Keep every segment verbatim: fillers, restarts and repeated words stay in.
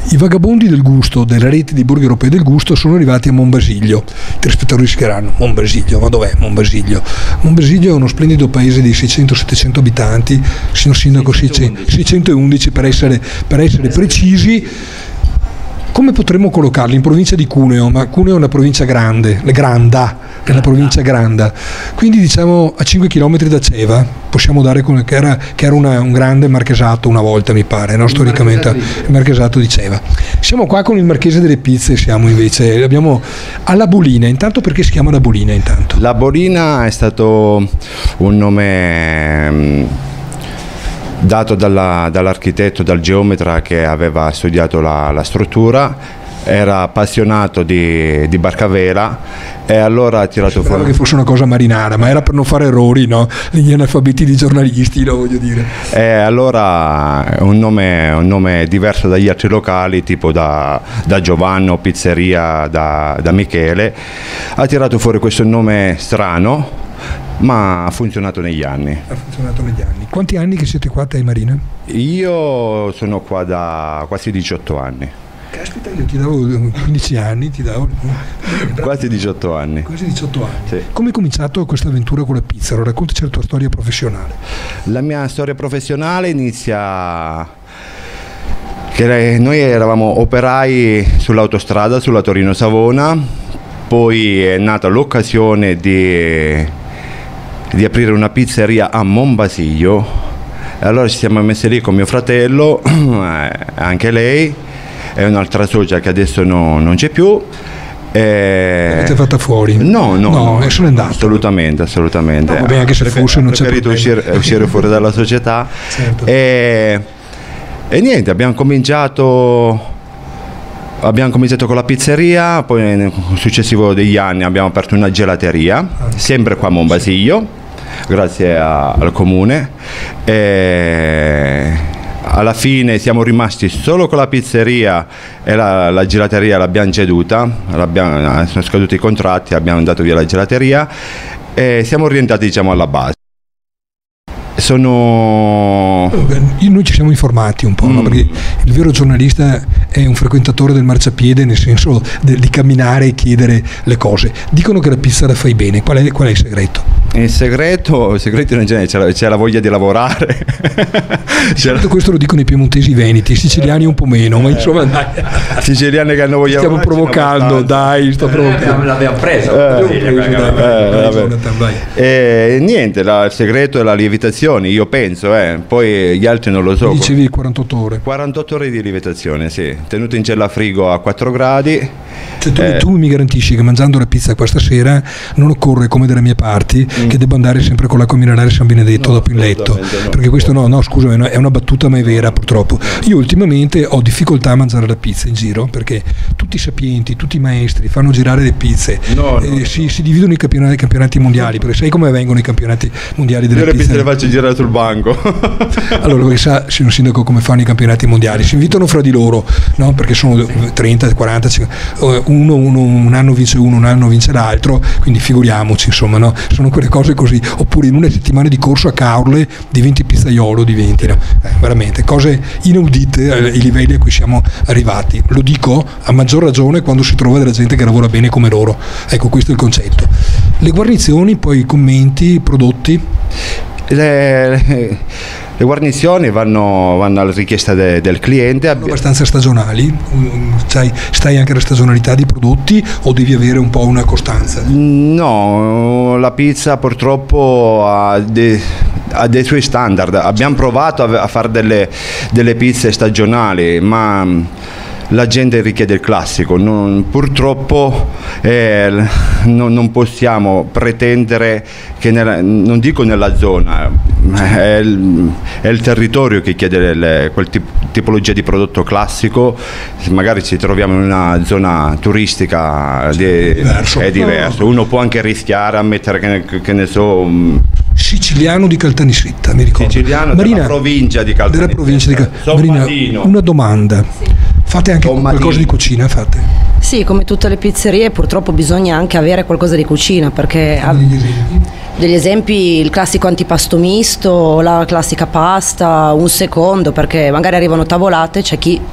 I vagabondi del gusto della rete di borghi europei del gusto sono arrivati a Monbasiglio. I telespettatori si chiederanno: Monbasiglio, ma dov'è Monbasiglio? Monbasiglio è uno splendido paese di seicento settecento abitanti, signor Sindaco seicentoundici per essere, per essere precisi. Come potremmo collocarli? In provincia di Cuneo, ma Cuneo è una provincia grande, la Granda, è una provincia grande, quindi diciamo a cinque chilometri da Ceva, possiamo dare come, che era, che era una, un grande marchesato una volta, mi pare, no? Storicamente il marchesato di Ceva. Siamo qua con il Marchese delle Pizze, siamo invece, abbiamo alla Bolina. Intanto, perché si chiama la Bolina intanto? La Bolina è stato un nome dato dalla, dall'architetto, dal geometra che aveva studiato la, la struttura, era appassionato di, di barca a vela e allora ha tirato Sembrava fuori... che fosse una cosa marinara, ma era per non fare errori, no? Gli analfabeti di giornalisti, no, voglio dire. E allora un nome, un nome diverso dagli altri locali, tipo da, da Giovanni, Pizzeria, da, da Michele, ha tirato fuori questo nome strano, ma ha funzionato negli anni. Ha funzionato negli anni. Quanti anni che siete qua a Te Marina? Io sono qua da quasi diciotto anni. Caspita, io ti davo quindici anni, ti davo... Quasi diciotto anni. Quasi diciotto anni. Sì. Come è cominciato questa avventura con la pizza? Allora, raccontaci la tua storia professionale. La mia storia professionale inizia... che noi eravamo operai sull'autostrada, sulla Torino-Savona, poi è nata l'occasione di... di aprire una pizzeria a Monbasiglio, e allora ci siamo messi lì con mio fratello, anche lei, e un'altra socia che adesso no, non c'è più. E... L'avete fatta fuori? No, no, no, no, sono andato. Assolutamente, assolutamente. No, vabbè, anche se Prefer- fosse non c'è preferito uscire, uscire fuori dalla società. Certo. E, e niente, abbiamo cominciato... Abbiamo cominciato con la pizzeria, poi nel successivo degli anni abbiamo aperto una gelateria, sempre qua a Monbasiglio, grazie a, al comune. E alla fine siamo rimasti solo con la pizzeria e la, la gelateria l'abbiamo ceduta, l'abbiamo, sono scaduti i contratti, abbiamo dato via la gelateria e siamo orientati, diciamo, alla base. Sono... Noi ci siamo informati un po', mm. no? Perché il vero giornalista è un frequentatore del marciapiede, nel senso de, di camminare e chiedere le cose. Dicono che la pizza la fai bene, qual è, qual è il segreto? Il segreto, il segreto non c'è, c'è la, c'è la voglia di lavorare. Certo, questo lo dicono i piemontesi veneti, i siciliani un po' meno, ma insomma dai. Siciliani che hanno voglia di lavorare. Stiamo provocando, dai, sto provocando. L'abbiamo preso. E niente, la, il segreto è la lievitazione, io penso, eh. Poi gli altri non lo so. Mi dicevi quarantotto ore. quarantotto ore di lievitazione, sì, tenuto in cella a frigo a quattro gradi. Cioè, tu, eh. tu mi garantisci che mangiando la pizza questa sera non occorre, come dalle mie parti, mm. che debba andare sempre con l'acqua minerale San Benedetto no, dopo in letto, no. Perché questo no, no scusami, è una battuta ma è vera purtroppo. Io ultimamente ho difficoltà a mangiare la pizza in giro perché tutti i sapienti, tutti i maestri fanno girare le pizze, no, no, eh, no. Si, si dividono i campionati, i campionati mondiali, perché sai come vengono i campionati mondiali delle Io le pizze? pizze le faccio girare sul banco. Allora, perché sa, signor Sindaco, come fanno i campionati mondiali? Si invitano fra di loro, no? Perché sono trenta, quaranta, cinquanta, uno, uno, un anno vince uno, un anno vince l'altro, quindi figuriamoci, insomma, no? Sono quelle cose così. Oppure in una settimana di corso a Caorle diventi pizzaiolo, diventi, no? Eh, veramente, cose inaudite ai livelli a cui siamo arrivati. Lo dico a maggior ragione quando si trova della gente che lavora bene come loro. Ecco, questo è il concetto. Le guarnizioni, poi i commenti, i prodotti. Le, le, le guarnizioni vanno, vanno alla richiesta de, del cliente. Sono abbastanza stagionali? Stai, stai anche alla stagionalità di prodotti o devi avere un po' una costanza? No, la pizza purtroppo ha, de, ha dei suoi standard. Abbiamo provato a, a fare delle, delle pizze stagionali, ma la gente richiede il classico, non, purtroppo eh, non, non possiamo pretendere che, nella, non dico nella zona, è il, è il territorio che chiede le, quel tip, tipologia di prodotto classico, magari ci troviamo in una zona turistica, di, è diverso, è diverso. Uno può anche rischiare a mettere, che ne, che ne so... Siciliano di Caltanissetta, mi ricordo. Siciliano Marina, della provincia di Caltanissetta. Della provincia di Cal... Marina, una domanda. Sì. Fate anche qualcosa di cucina? Fate? Sì, come tutte le pizzerie purtroppo bisogna anche avere qualcosa di cucina, perché degli esempi? degli esempi il classico antipasto misto, la classica pasta, un secondo, perché magari arrivano tavolate, c'è chi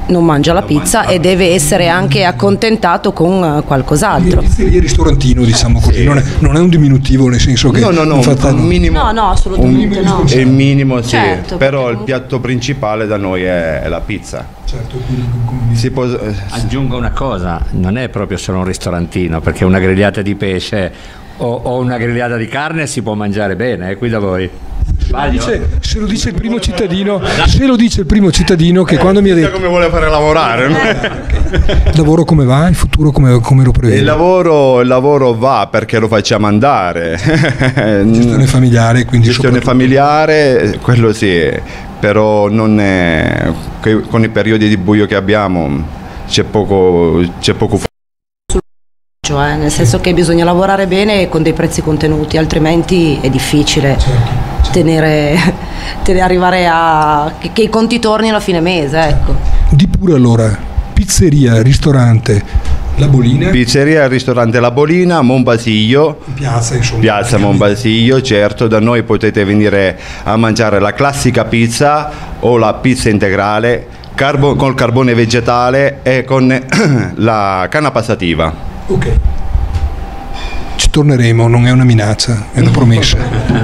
non mangia la pizza e deve essere anche accontentato con qualcos'altro. Pizzeria ristorantino, diciamo così, sì. non, è, non è un diminutivo, nel senso che no no no infatti, un minimo, no no assolutamente un, no è il minimo, sì, certo, però il piatto principale da noi è, è la pizza. Certo, quindi, si può, aggiungo una cosa, non è proprio solo un ristorantino, perché una grigliata di pesce o, o una grigliata di carne si può mangiare bene, eh, qui da voi. Dice, se lo dice il primo cittadino, se lo dice il primo cittadino che eh, quando mi ha detto come vuole fare lavorare, no? Il lavoro come va? Il futuro come, come lo prevede? Il lavoro, il lavoro va perché lo facciamo andare. Gestione familiare, quindi gestione familiare, quello sì, però non è, con i periodi di buio che abbiamo c'è poco, c'è poco. Cioè, nel senso che bisogna lavorare bene con dei prezzi contenuti, altrimenti è difficile tenere, tenere arrivare a che, che i conti tornino a fine mese, ecco. Di pure allora, pizzeria, ristorante La Bolina. Pizzeria, ristorante La Bolina, Monbasiglio. Piazza, insomma. Piazza Monbasiglio, certo, da noi potete venire a mangiare la classica pizza o la pizza integrale carbo, col carbone vegetale e con la canna passativa. Ok, ci torneremo, non è una minaccia, è una promessa.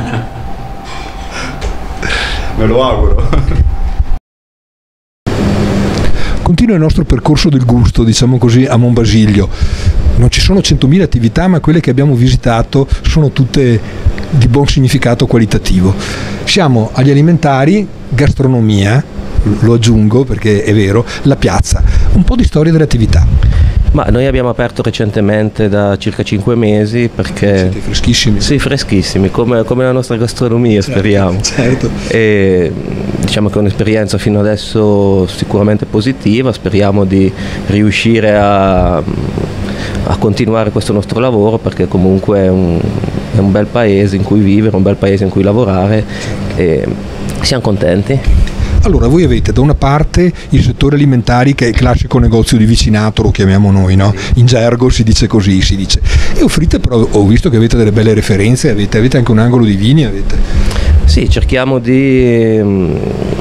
Me lo auguro. Continua il nostro percorso del gusto, diciamo così, a Monbasiglio. Non ci sono centomila attività, ma quelle che abbiamo visitato sono tutte di buon significato qualitativo. Siamo agli alimentari, gastronomia, lo aggiungo perché è vero, la piazza, un po' di storia dell'attività. Ma noi abbiamo aperto recentemente da circa cinque mesi perché... Siete freschissimi. Sì, freschissimi, come, come la nostra gastronomia, certo, speriamo. Certo. E diciamo che è un'esperienza fino adesso sicuramente positiva, speriamo di riuscire a, a continuare questo nostro lavoro perché comunque è un, è un bel paese in cui vivere, un bel paese in cui lavorare e siamo contenti. Allora, voi avete da una parte il settore alimentari che è il classico negozio di vicinato, lo chiamiamo noi, no? In gergo si dice così, si dice. E offrite però, ho visto che avete delle belle referenze, avete, avete anche un angolo di vini, avete? Sì, cerchiamo di,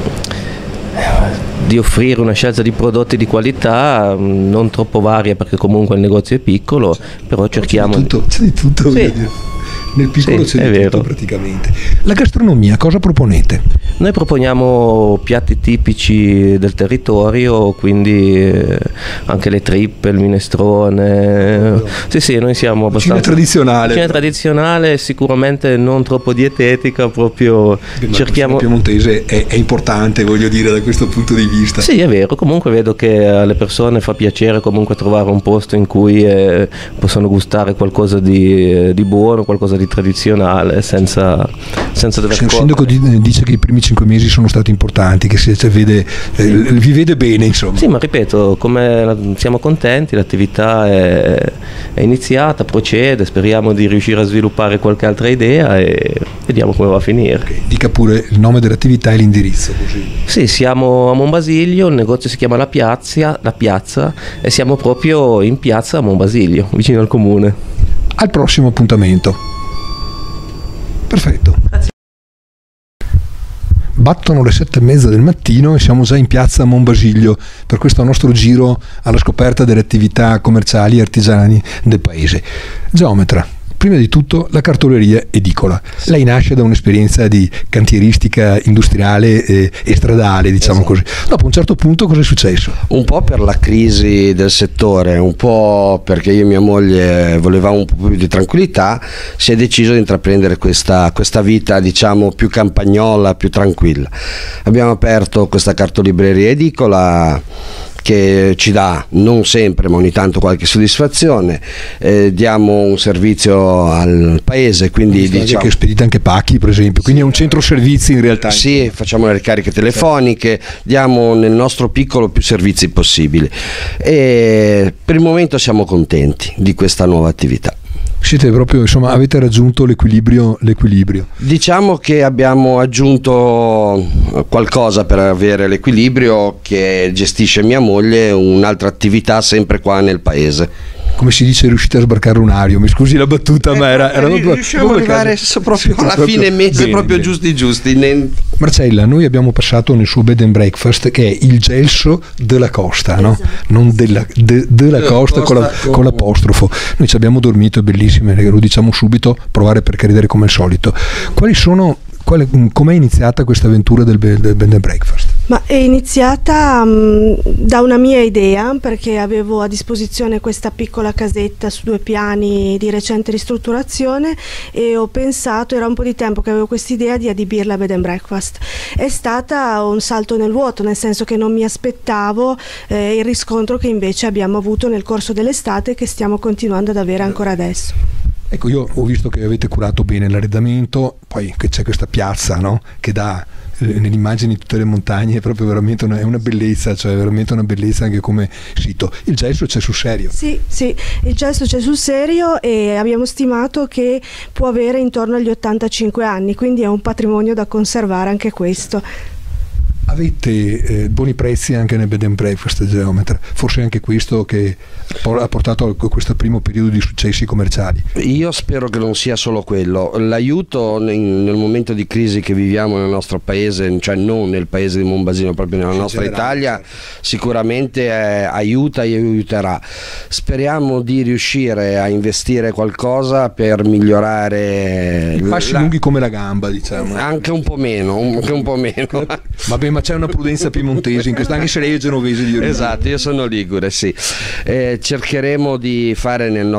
di offrire una scelta di prodotti di qualità, non troppo varia perché comunque il negozio è piccolo, però cerchiamo... C'è di tutto, c'è di tutto, sì. Voglio dire. Nel piccolo sì, c'è di tutto praticamente. La gastronomia, cosa proponete? Noi proponiamo piatti tipici del territorio, quindi eh, anche le trippe, il minestrone. No. Sì, sì, noi siamo abbastanza... Cucina tradizionale. Cucina tradizionale, sicuramente non troppo dietetica, proprio Beh, cerchiamo... La piemontese è, è importante, voglio dire, da questo punto di vista. Sì, è vero, comunque vedo che alle persone fa piacere comunque trovare un posto in cui eh, possono gustare qualcosa di, di buono, qualcosa di tradizionale, senza, senza dover Il sindaco dice che i primi cinque mesi sono stati importanti, che si cioè, vede, eh, vi vede bene, insomma. Sì, ma ripeto, come siamo contenti, l'attività è, è iniziata, procede, speriamo di riuscire a sviluppare qualche altra idea e vediamo come va a finire. Okay. Dica pure il nome dell'attività e l'indirizzo. Così. Sì, siamo a Monbasiglio, il negozio si chiama La Piazza, La Piazza e siamo proprio in piazza a Monbasiglio, vicino al comune. Al prossimo appuntamento. Perfetto. Grazie. Battono le sette e mezza del mattino e siamo già in piazza Monbasiglio per questo nostro giro alla scoperta delle attività commerciali e artigiane del paese. Geometra, prima di tutto la cartoleria edicola. Lei nasce da un'esperienza di cantieristica industriale e, e stradale, diciamo esatto. così. Dopo un certo punto cosa è successo? Un po' per la crisi del settore, un po' perché io e mia moglie volevamo un po' più di tranquillità, si è deciso di intraprendere questa, questa vita, diciamo, più campagnola, più tranquilla. Abbiamo aperto questa cartolibreria edicola che ci dà non sempre ma ogni tanto qualche soddisfazione, eh, diamo un servizio al paese, quindi diciamo che spedite anche pacchi per esempio, quindi sì, è un centro servizi in realtà. Sì, facciamo le ricariche telefoniche, diamo nel nostro piccolo più servizi possibili e per il momento siamo contenti di questa nuova attività. Siete proprio, insomma, avete raggiunto l'equilibrio, l'equilibrio. Diciamo che abbiamo aggiunto qualcosa per avere l'equilibrio che gestisce mia moglie, un'altra attività sempre qua nel paese. come si dice, riuscite a sbarcare un ario, mi scusi la battuta, ma era, era proprio, riusciamo ad arrivare proprio alla proprio, fine mese, bene, proprio bene. giusti giusti. Ne... Marcella, noi abbiamo passato nel suo bed and breakfast, che è il gelso della costa, no? Esatto. Non della, de, della costa, con, la, con l'apostrofo. Noi ci abbiamo dormito, è bellissimo, lo diciamo subito, provare per credere come al solito. Quali sono, quale, com'è iniziata questa avventura del, del bed and breakfast? Ma è iniziata um, da una mia idea, perché avevo a disposizione questa piccola casetta su due piani di recente ristrutturazione e ho pensato, era un po' di tempo che avevo quest'idea di adibirla a bed and breakfast. È stata un salto nel vuoto, nel senso che non mi aspettavo eh, il riscontro che invece abbiamo avuto nel corso dell'estate e che stiamo continuando ad avere ancora adesso. Ecco, io ho visto che avete curato bene l'arredamento, poi che c'è questa piazza, no? Che dà nelle immagini tutte le montagne, è proprio veramente una, è una bellezza, cioè veramente una bellezza anche come sito. Il gesso c'è sul serio? Sì, sì, il gesso c'è sul serio e abbiamo stimato che può avere intorno agli ottantacinque anni, quindi è un patrimonio da conservare anche questo. Avete eh, buoni prezzi anche nel bed and breakfast Geometra, forse anche questo che ha portato a questo primo periodo di successi commerciali. Io spero che non sia solo quello, l'aiuto nel, nel momento di crisi che viviamo nel nostro paese, cioè non nel paese di Monbasino, proprio nella nostra Italia, sicuramente eh, aiuta e aiuterà. Speriamo di riuscire a investire qualcosa per migliorare i passi la... lunghi come la gamba, diciamo. Anche un po' meno, anche un po' meno. Vabbè, ma c'è una prudenza piemontese in questo, anche se lei è genovese di origine. Esatto, io sono ligure, sì. Eh, cercheremo di fare nel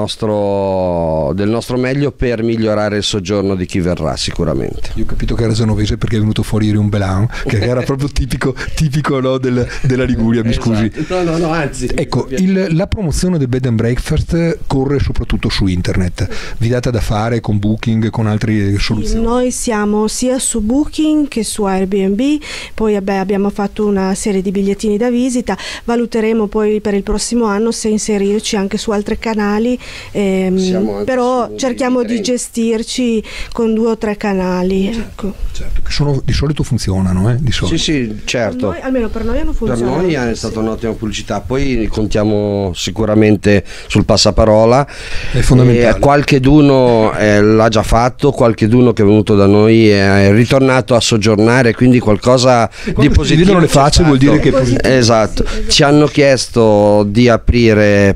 nostro, del nostro meglio per migliorare il soggiorno di chi verrà, sicuramente. Io ho capito che era genovese perché è venuto fuori ieri un Belan, che era proprio tipico, tipico no, del, della Liguria, mi esatto. scusi. No, no, no, anzi. Ecco, il, la promozione del bed and breakfast corre soprattutto su internet. Vi date da fare con Booking, con altre soluzioni? Noi siamo sia su Booking che su Airbnb, poi vabbè, abbiamo fatto una serie di bigliettini da visita, valuteremo poi per il prossimo anno se inserirci anche su altri canali, ehm, però cerchiamo di gestirci con due o tre canali. Ecco. Certo, che sono, di solito funzionano, eh? Di solito. Sì, sì, certo. Per noi, almeno per noi hanno funzionato. Per noi è stata un'ottima pubblicità, poi contiamo sicuramente sul passaparola. È fondamentale. E qualcheduno eh, l'ha già fatto, qualcheduno che è venuto da noi è ritornato a soggiornare, quindi qualcosa di positivo. Si vedono le facce, vuol dire che è positivo. Esatto. Ci hanno chiesto di aprire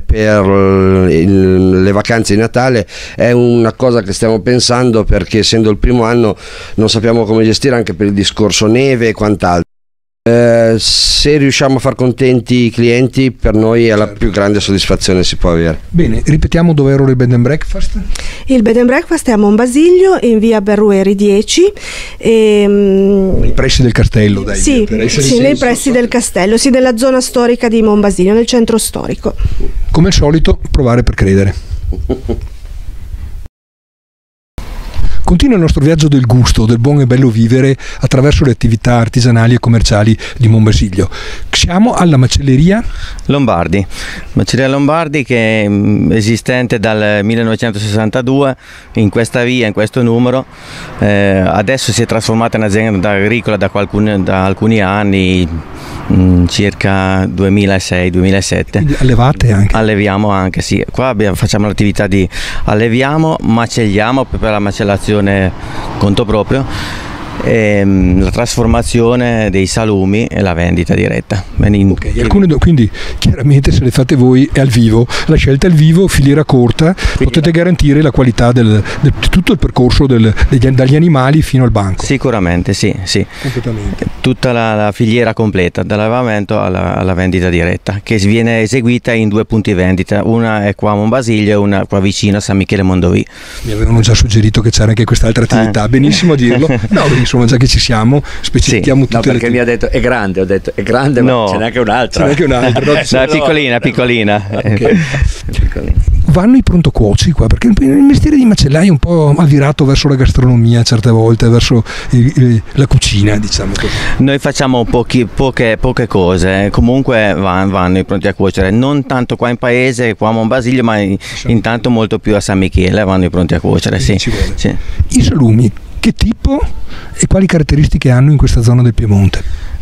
per il, le vacanze di Natale, è una cosa che stiamo pensando perché essendo il primo anno non sappiamo come gestire anche per il discorso neve e quant'altro. Eh, se riusciamo a far contenti i clienti, per noi è la più grande soddisfazione che si può avere. Bene, ripetiamo dove ero il bed and breakfast? Il bed and breakfast è a Monbasillio in via Berrueri dieci e, nei pressi del castello, dai. Sì, sì, nei pressi del castello, sì, nella zona storica di Monbasillio, nel centro storico. Come al solito, provare per credere. Continua il nostro viaggio del gusto, del buon e bello vivere attraverso le attività artigianali e commerciali di Monbasillio. Siamo alla macelleria Lombardi, macelleria Lombardi che è esistente dal millenovecentosessantadue in questa via, in questo numero. Eh, adesso si è trasformata in azienda agricola da, qualcun, da alcuni anni, mh, circa duemilasei duemilasette. Quindi allevate anche? Alleviamo anche, sì. Qua abbiamo, facciamo l'attività di alleviamo, macelliamo per la macellazione conto proprio, e la trasformazione dei salumi e la vendita diretta. Okay, alcune, quindi chiaramente se le fate voi è al vivo, la scelta è al vivo, filiera corta, quindi potete garantire la qualità del, del, di tutto il percorso del, degli, dagli animali fino al banco. Sicuramente sì, sì. Completamente. Tutta la, la filiera completa, dall'allevamento alla, alla vendita diretta, che viene eseguita in due punti vendita, una è qua a Monbasillio e una qua vicino a San Michele Mondovì. Mi avevano già suggerito che c'era anche quest'altra attività, eh. benissimo a dirlo. No, insomma, già che ci siamo, specifichiamo sì. tutte no, perché le... mi ha detto è grande, ho detto è grande, no. ma ce n'è anche un'altra. C'è anche un'altra. No, no, è piccolina, piccolina. Okay. piccolina. Vanno i prontocuoci qua, perché il mestiere di macellaio è un po' avvirato verso la gastronomia certe volte, verso il, il, la cucina, diciamo così. Noi facciamo pochi, poche, poche cose, comunque vanno, vanno i pronti a cuocere, non tanto qua in paese, qua a Monbasillio, ma in, intanto molto più a San Michele vanno i pronti a cuocere. Sì. Sì. I salumi, che tipo e quali caratteristiche hanno in questa zona del Piemonte?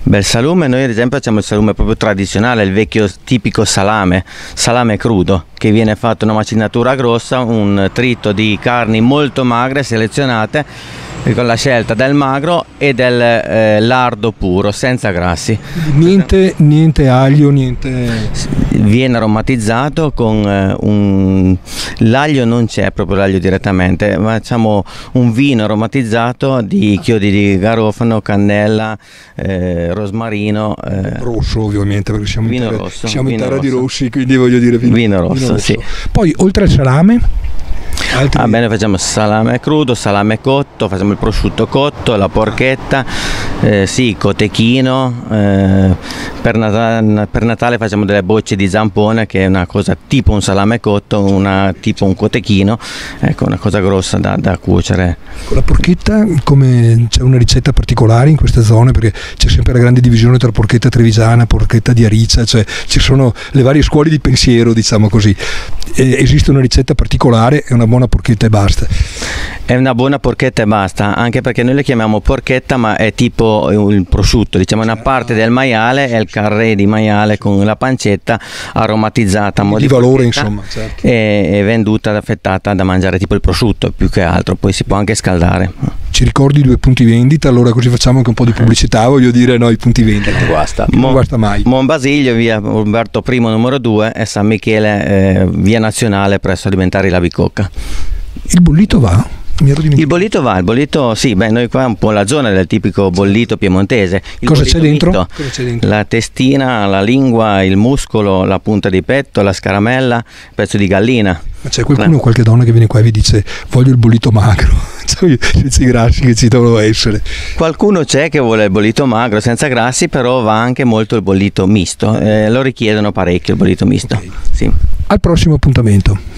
Beh, il salume, noi ad esempio facciamo il salume proprio tradizionale, il vecchio tipico salame, salame crudo, che viene fatto una macinatura grossa, un trito di carni molto magre selezionate con la scelta del magro e del eh, lardo puro, senza grassi. Niente, niente aglio, niente... Viene aromatizzato con eh, un... l'aglio non c'è proprio l'aglio direttamente, ma facciamo un vino aromatizzato di chiodi di garofano, cannella, eh, rosmarino. Eh, rosso ovviamente, perché siamo vino in terra, rosso, siamo in vino terra di rosso. rossi, quindi voglio dire vino, vino rosso, vino rosso. sì. Poi oltre al salame... Altri... Ah, bene, facciamo salame crudo, salame cotto, facciamo il prosciutto cotto, la porchetta, eh, sì, cotechino, eh, per, Natale, per Natale facciamo delle bocce di zampone, che è una cosa tipo un salame cotto, una, tipo un cotechino, ecco, una cosa grossa da, da cuocere. Con la porchetta, come c'è una ricetta particolare in queste zone, perché c'è sempre la grande divisione tra porchetta trevigiana, porchetta di Aricia, cioè ci sono le varie scuole di pensiero, diciamo così. E esiste una ricetta particolare e una buona porchetta e basta. È una buona porchetta e basta, anche perché noi le chiamiamo porchetta, ma è tipo il prosciutto, diciamo una parte del maiale, è il carré di maiale con la pancetta aromatizzata, di valore insomma, certo. e, e venduta, affettata da mangiare tipo il prosciutto più che altro, poi si può anche scaldare. Ci ricordi i due punti vendita? Allora così facciamo anche un po' di pubblicità, voglio dire, no, i punti vendita. Non guasta. Non Mon, guasta mai. Monbasiglio, via Umberto I numero due, e San Michele, eh, via Nazionale presso Alimentari La Bicocca. Il bollito va? Il bollito va, il bollito sì, beh, noi qua è un po' la zona del tipico bollito piemontese. Il Cosa c'è dentro? Misto, Cosa c'è dentro? La testina, la lingua, il muscolo, la punta di petto, la scaramella, il pezzo di gallina. Ma c'è qualcuno, qualche donna che viene qua e vi dice voglio il bollito magro, cioè, senza i grassi che ci devono essere. Qualcuno c'è che vuole il bollito magro senza grassi, però va anche molto il bollito misto, eh, lo richiedono parecchio il bollito misto. Okay. Sì. Al prossimo appuntamento.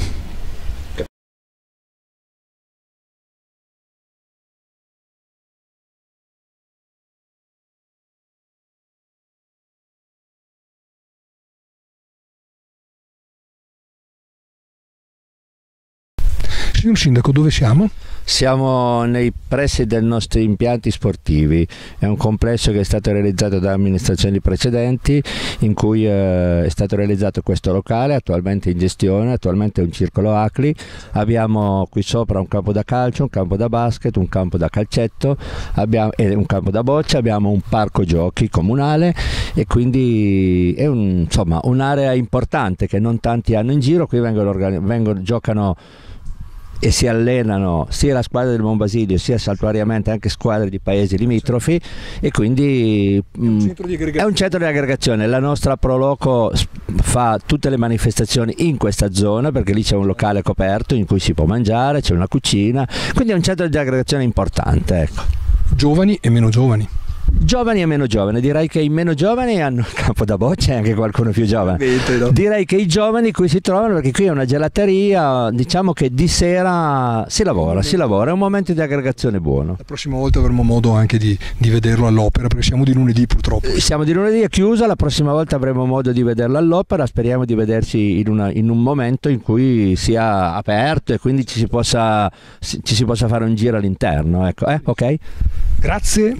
Signor Sindaco, dove siamo? Siamo nei pressi dei nostri impianti sportivi, è un complesso che è stato realizzato da amministrazioni precedenti, in cui eh, è stato realizzato questo locale, attualmente in gestione, attualmente è un circolo Acli. Abbiamo qui sopra un campo da calcio, un campo da basket, un campo da calcetto, abbiamo, e un campo da boccia, abbiamo un parco giochi comunale e quindi è un, insomma, un'area importante che non tanti hanno in giro. Qui vengono, vengono giocano e si allenano sia la squadra del Monbasilio sia saltuariamente anche squadre di paesi limitrofi, e quindi è un centro di aggregazione. È un centro di aggregazione. La nostra Proloco fa tutte le manifestazioni in questa zona, perché lì c'è un locale coperto in cui si può mangiare, c'è una cucina, quindi è un centro di aggregazione importante, ecco. Giovani e meno giovani. Giovani e meno giovani, direi che i meno giovani hanno il campo da boccia e anche qualcuno più giovane. No? Direi che i giovani qui si trovano, perché qui è una gelateria, diciamo che di sera si lavora, si lavora, è un momento di aggregazione buono. La prossima volta avremo modo anche di, di vederlo all'opera, perché siamo di lunedì purtroppo. Siamo di lunedì, è chiusa, la prossima volta avremo modo di vederlo all'opera, speriamo di vederci in, una, in un momento in cui sia aperto e quindi ci si possa, ci si possa fare un giro all'interno, ecco, eh? Ok? Grazie.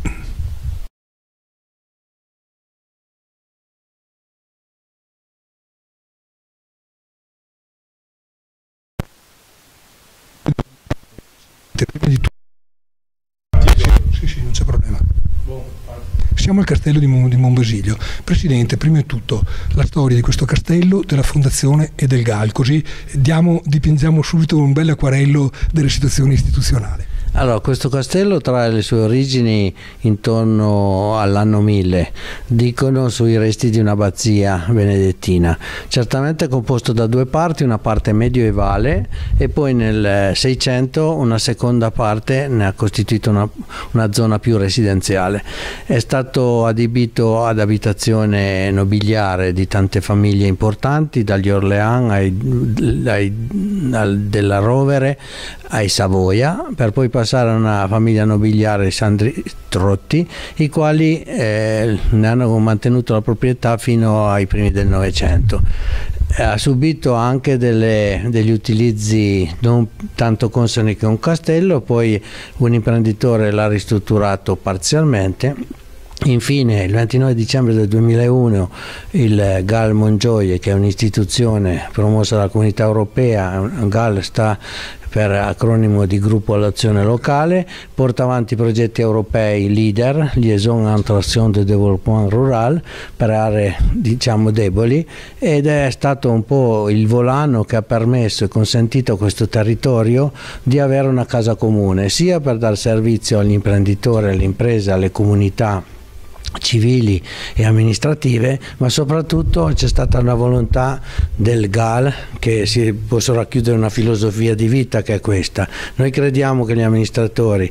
Prima di tutto, sì, sì, non c'è problema. Siamo al castello di, Mon, di Monbasilio. Presidente, prima di tutto la storia di questo castello, della fondazione e del G A L, così diamo, dipingiamo subito un bel acquarello della situazione istituzionale. Allora, questo castello trae le sue origini intorno all'anno mille, dicono sui resti di un'abbazia benedettina, certamente composto da due parti, una parte medioevale e poi nel seicento una seconda parte ne ha costituito una, una zona più residenziale. È stato adibito ad abitazione nobiliare di tante famiglie importanti, dagli Orléans ai, ai, al, della Rovere ai Savoia, per poi passare a una famiglia nobiliare Sandri Trotti, i quali eh, ne hanno mantenuto la proprietà fino ai primi del Novecento. Ha subito anche delle, degli utilizzi non tanto consoni che un castello, poi un imprenditore l'ha ristrutturato parzialmente Infine, il ventinove dicembre del duemilauno il G A L Mondgioie, che è un'istituzione promossa dalla Comunità Europea, G A L sta per acronimo di Gruppo all'Azione Locale, porta avanti progetti europei leader, Liaison entre Action de Développement Rural, per aree diciamo deboli, ed è stato un po' il volano che ha permesso e consentito a questo territorio di avere una casa comune, sia per dar servizio agli imprenditori, alle imprese, alle comunità civili e amministrative, ma soprattutto c'è stata una volontà del G A L che si possa racchiudere una filosofia di vita, che è questa: noi crediamo che gli amministratori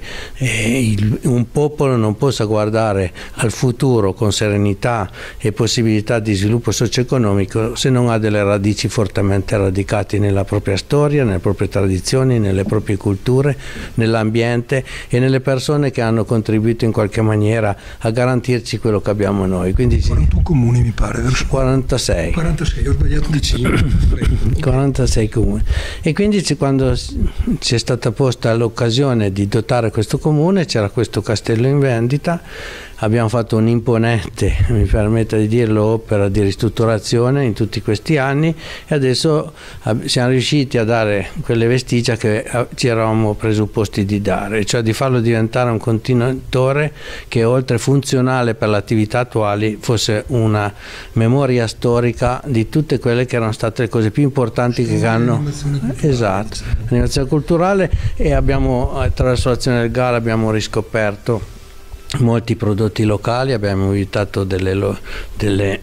e il, un popolo non possa guardare al futuro con serenità e possibilità di sviluppo socio-economico se non ha delle radici fortemente radicate nella propria storia, nelle proprie tradizioni, nelle proprie culture, nell'ambiente e nelle persone che hanno contribuito in qualche maniera a garantirci quello che abbiamo noi. Quindi quarantuno comuni mi pare, verso quarantasei. quarantasei, ho sbagliato di cinque. quarantasei comuni. E quindi quando ci è stata posta l'occasione di dotare questo comune, c'era questo castello in vendita, abbiamo fatto un'imponente, mi permetta di dirlo, opera di ristrutturazione in tutti questi anni e adesso siamo riusciti a dare quelle vestigia che ci eravamo presupposti di dare, cioè di farlo diventare un contenitore che, oltre funzionale per le attività attuali, fosse una memoria storica di tutte quelle che erano state le cose più importanti che hanno esatto, l'animazione culturale. E abbiamo, attraverso l'azione del G A L, abbiamo riscoperto molti prodotti locali, abbiamo invitato delle, delle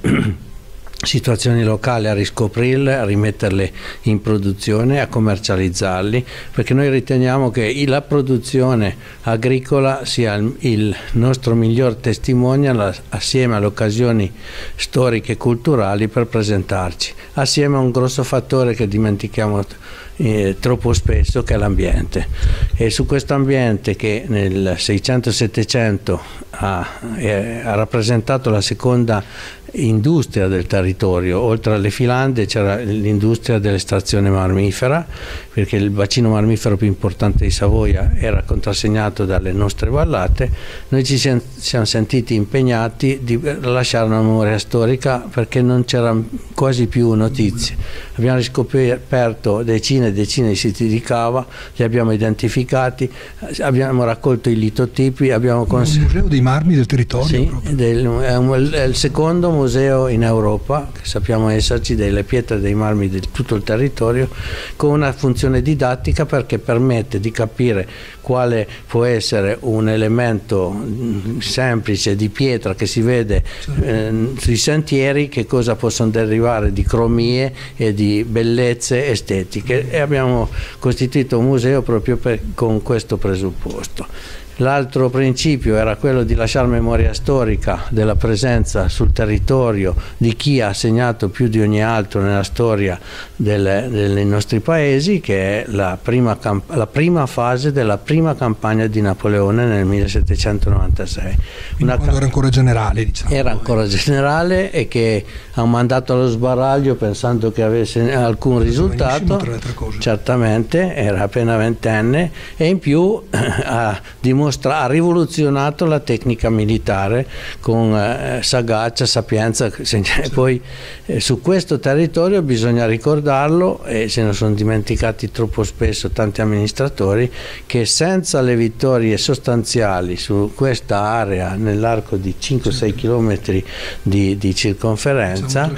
situazioni locali a riscoprirle, a rimetterle in produzione, a commercializzarli, perché noi riteniamo che la produzione agricola sia il, il nostro miglior testimonial assieme alle occasioni storiche e culturali per presentarci, assieme a un grosso fattore che dimentichiamo Eh, troppo spesso, che è l'ambiente. E su questo ambiente, che nel seicento settecento ha, eh, ha rappresentato la seconda industria del territorio, oltre alle filande c'era l'industria dell'estrazione marmifera, perché il bacino marmifero più importante di Savoia era contrassegnato dalle nostre vallate. Noi ci siamo sentiti impegnati di lasciare una memoria storica, perché non c'era quasi più notizie. Abbiamo riscoperto decine e decine di siti di cava, li abbiamo identificati, abbiamo raccolto i litotipi, abbiamo cons- un museo dei marmi del territorio. Sì, del, è, un, è il secondo museo in Europa, che sappiamo esserci, delle pietre e dei marmi di tutto il territorio, con una funzione didattica, perché permette di capire quale può essere un elemento semplice di pietra che si vede eh, sui sentieri, che cosa possono derivare di cromie e di bellezze estetiche, e abbiamo costituito un museo proprio per, con questo presupposto. L'altro principio era quello di lasciare memoria storica della presenza sul territorio di chi ha segnato più di ogni altro nella storia delle, dei nostri paesi, che è la prima, la prima fase della prima campagna di Napoleone nel millesettecentonovantasei. Una quando era ancora generale, diciamo. Era ancora generale, e che ha mandato allo sbaraglio pensando che avesse alcun risultato. Tra le altre cose. Certamente, era appena ventenne, e in più ha dimostrato ha rivoluzionato la tecnica militare con eh, sagacia, sapienza. E poi eh, su questo territorio bisogna ricordarlo, e se ne sono dimenticati troppo spesso tanti amministratori, che senza le vittorie sostanziali su questa area nell'arco di cinque sei chilometri di, di circonferenza,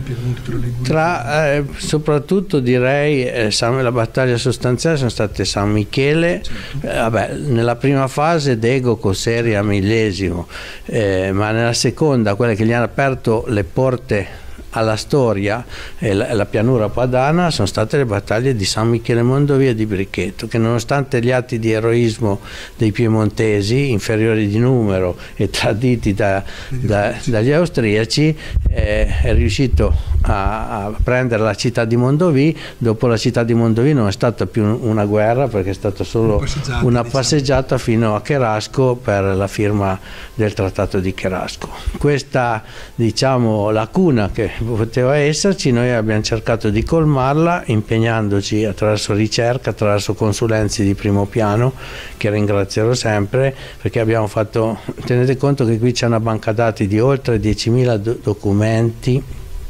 tra eh, soprattutto direi eh, la battaglia sostanziale sono state San Michele, eh, vabbè, nella prima fase Dego, Cosseria, Millesimo, eh, ma nella seconda, quelle che gli hanno aperto le porte alla storia e la, la pianura padana, sono state le battaglie di San Michele Mondovì e di Bricchetto, che nonostante gli atti di eroismo dei piemontesi, inferiori di numero e traditi da, da, dagli austriaci, eh, è riuscito a, a prendere la città di Mondovì. Dopo la città di Mondovì non è stata più una guerra, perché è stata solo passeggiata, una passeggiata fino a Cherasco per la firma del trattato di Cherasco. Questa, diciamo, lacuna che poteva esserci, noi abbiamo cercato di colmarla impegnandoci attraverso ricerca, attraverso consulenze di primo piano, che ringrazierò sempre, perché abbiamo fatto, tenete conto che qui c'è una banca dati di oltre diecimila do- documenti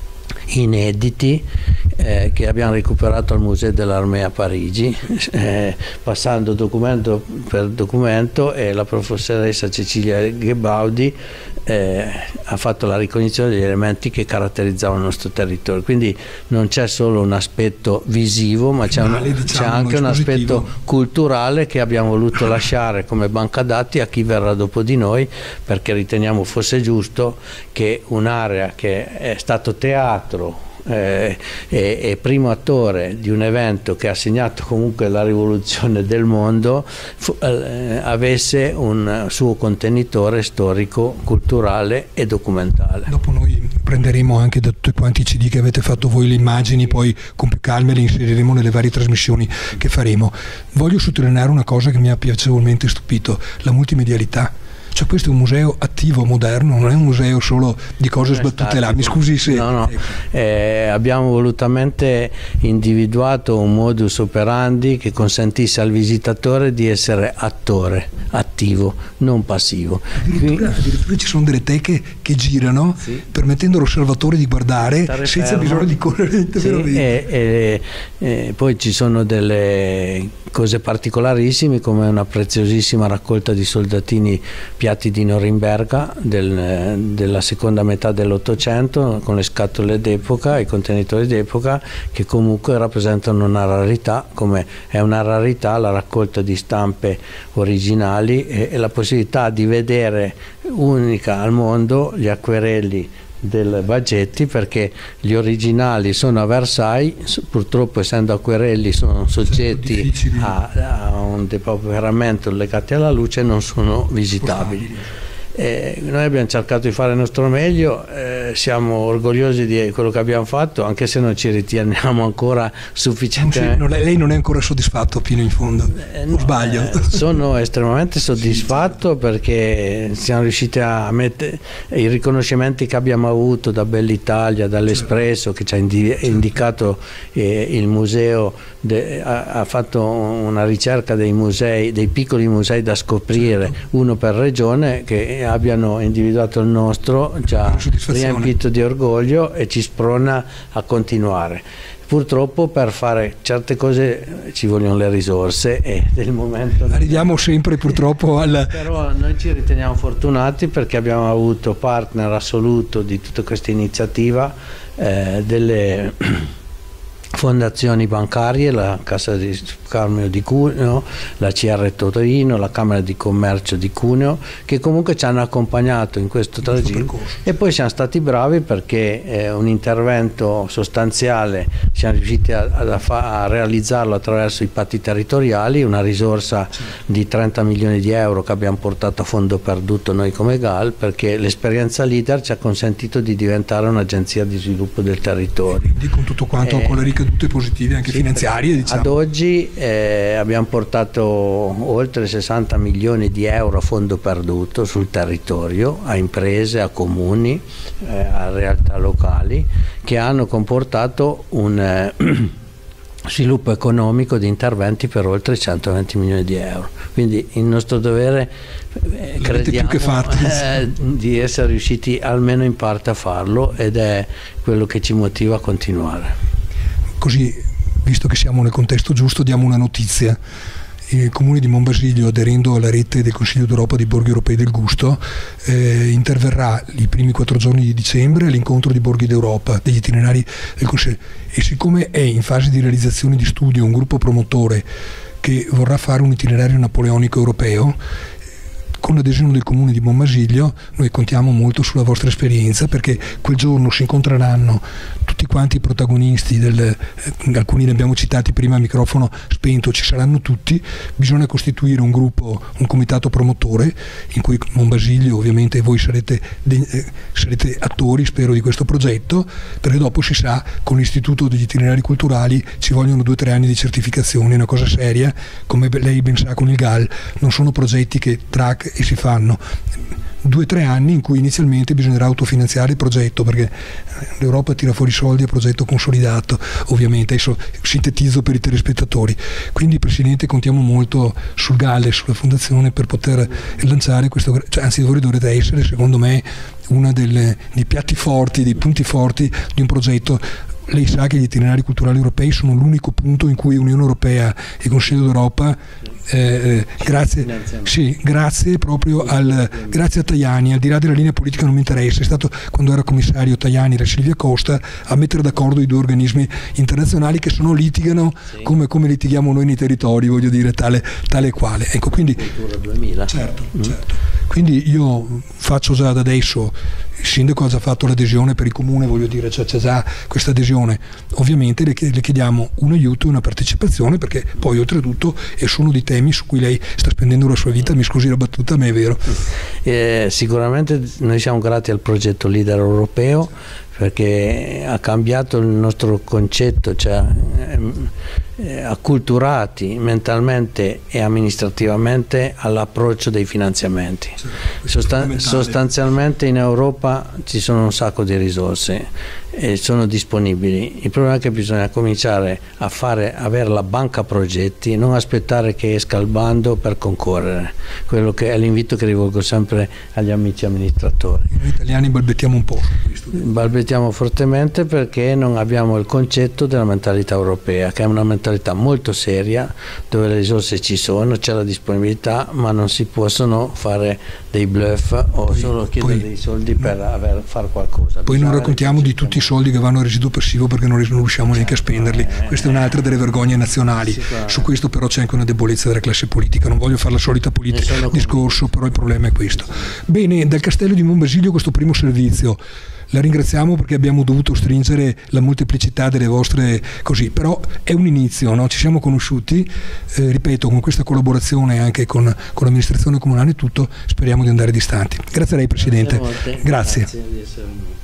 inediti eh, che abbiamo recuperato al Museo dell'Armée a Parigi, eh, passando documento per documento, e la professoressa Cecilia Gebaudi eh, ha fatto la ricognizione degli elementi che caratterizzavano il nostro territorio. Quindi non c'è solo un aspetto visivo, ma c'è, un, diciamo, c'è anche un aspetto culturale che abbiamo voluto lasciare come banca dati a chi verrà dopo di noi, perché riteniamo fosse giusto che un'area che è stato teatro Eh, e, e primo attore di un evento che ha segnato comunque la rivoluzione del mondo fu, eh, avesse un suo contenitore storico, culturale e documentale. Dopo noi prenderemo anche da tutti quanti i C D che avete fatto voi le immagini, poi con più calma le inseriremo nelle varie trasmissioni che faremo. Voglio sottolineare una cosa che mi ha piacevolmente stupito: la multimedialità. Cioè questo è un museo attivo, moderno, non è un museo solo di cose sbattute là. Mi scusi se... No, no. Eh, abbiamo volutamente individuato un modus operandi che consentisse al visitatore di essere attore, attivo, non passivo. Addirittura, addirittura ci sono delle teche che girano, sì, permettendo all'osservatore di guardare Stare senza fermo. bisogno di correre. Sì, e, e, e poi ci sono delle cose particolarissime, come una preziosissima raccolta di soldatini piatti di Norimberga del, della seconda metà dell'Ottocento, con le scatole d'epoca, i contenitori d'epoca, che comunque rappresentano una rarità, come è una rarità la raccolta di stampe originali e, e la possibilità di vedere unica al mondo gli acquerelli del Baggetti, perché gli originali sono a Versailles, purtroppo essendo acquerelli sono soggetti a, a un depauperamento legati alla luce e non sono visitabili. Eh, noi abbiamo cercato di fare il nostro meglio, eh, siamo orgogliosi di quello che abbiamo fatto, anche se non ci riteniamo ancora sufficientemente. Non, lei non è ancora soddisfatto fino in fondo? Eh, no, sbaglio? Eh, sono estremamente soddisfatto, perché siamo riusciti a mettere i riconoscimenti che abbiamo avuto da Bell'Italia, dall'Espresso, che ci ha indi indicato eh, il museo, de, ha, ha fatto una ricerca dei musei, dei piccoli musei da scoprire, uno per regione, che abbiano individuato il nostro ci ha riempito di orgoglio e ci sprona a continuare. Purtroppo per fare certe cose ci vogliono le risorse e del momento arriviamo sempre purtroppo al... Però noi ci riteniamo fortunati, perché abbiamo avuto partner assoluto di tutta questa iniziativa, eh, delle fondazioni bancarie, la Cassa di Risparmio di Cuneo, la C R Torino, la Camera di Commercio di Cuneo, che comunque ci hanno accompagnato in questo tragitto, e poi siamo stati bravi perché eh, un intervento sostanziale siamo riusciti a, a, a realizzarlo attraverso i patti territoriali, una risorsa di trenta milioni di euro che abbiamo portato a fondo perduto noi come G A L, perché l'esperienza leader ci ha consentito di diventare un'agenzia di sviluppo del territorio. Quindi con tutto quanto, eh, con le ricadute positive anche sì, finanziarie, diciamo. Ad oggi eh, abbiamo portato oltre sessanta milioni di euro a fondo perduto sul territorio, a imprese, a comuni, eh, a realtà locali, che hanno comportato un eh, sviluppo economico di interventi per oltre centoventi milioni di euro. Quindi il nostro dovere eh, crediamo più che fatto, eh, di essere riusciti almeno in parte a farlo, ed è quello che ci motiva a continuare. Così, visto che siamo nel contesto giusto, diamo una notizia. Il Comune di Monbasilio, aderendo alla rete del Consiglio d'Europa di Borghi Europei del Gusto, eh, interverrà i primi quattro giorni di dicembre all'incontro di Borghi d'Europa, degli itinerari del Consiglio. E siccome è in fase di realizzazione di studio un gruppo promotore che vorrà fare un itinerario napoleonico europeo, con l'adesione del Comune di Monbasilio noi contiamo molto sulla vostra esperienza, perché quel giorno si incontreranno tutti quanti i protagonisti del, eh, alcuni ne abbiamo citati prima a microfono spento, ci saranno tutti. Bisogna costituire un gruppo, un comitato promotore, in cui Monbasilio ovviamente voi sarete, de, eh, sarete attori, spero, di questo progetto, perché dopo si sa, con l'Istituto degli Itinerari Culturali ci vogliono due o tre anni di certificazione, una cosa seria, come lei ben sa con il G A L, non sono progetti che track e si fanno. due o tre anni in cui inizialmente bisognerà autofinanziare il progetto, perché l'Europa tira fuori soldi a progetto consolidato, ovviamente, adesso sintetizzo per i telespettatori. Quindi Presidente, contiamo molto sul Galle, sulla Fondazione, per poter lanciare questo, cioè, anzi voi dovrete essere secondo me uno dei piatti forti, dei punti forti di un progetto. Lei sa che gli itinerari culturali europei sono l'unico punto in cui Unione Europea e Consiglio d'Europa, eh, grazie, sì, grazie proprio al, grazie a Tajani, al di là della linea politica non mi interessa, è stato quando era commissario Tajani e Silvia Costa a mettere d'accordo i due organismi internazionali che sono litigano sì. come, come litighiamo noi nei territori, voglio dire, tale, tale e quale. Ecco, quindi, duemila. Certo, mm. certo. Quindi io faccio già da adesso, il sindaco ha già fatto l'adesione per il comune, voglio dire, cioè c'è già questa adesione. Ovviamente le chiediamo un aiuto e una partecipazione, perché poi oltretutto è su uno dei temi su cui lei sta spendendo la sua vita, mi scusi la battuta, ma è vero. Eh, sicuramente noi siamo grati al progetto Leader Europeo, perché ha cambiato il nostro concetto, cioè eh, acculturati mentalmente e amministrativamente all'approccio dei finanziamenti. Sostan- sostanzialmente in Europa ci sono un sacco di risorse e sono disponibili. Il problema è che bisogna cominciare a fare, avere la banca progetti, non aspettare che esca il bando per concorrere. Quello che è l'invito che rivolgo sempre agli amici amministratori. Noi italiani balbettiamo un po' su questo. Balbettiamo fortemente perché non abbiamo il concetto della mentalità europea, che è una mentalità molto seria, dove le risorse ci sono, c'è la disponibilità, ma non si possono fare dei bluff o poi, solo chiedere poi, dei soldi per aver, fare qualcosa. Poi non raccontiamo di tutti i soldi che vanno a residuo passivo perché non riusciamo neanche a spenderli. Questa è un'altra delle vergogne nazionali. Su questo però c'è anche una debolezza della classe politica. Non voglio fare la solita politica discorso, però il problema è questo. Bene, dal Castello di Monbasilio questo primo servizio. La ringraziamo perché abbiamo dovuto stringere la molteplicità delle vostre così, però è un inizio, no? Ci siamo conosciuti, eh, ripeto, con questa collaborazione anche con, con l'amministrazione comunale e tutto, speriamo di andare distanti. Grazie a lei Presidente. Grazie. Grazie. Grazie.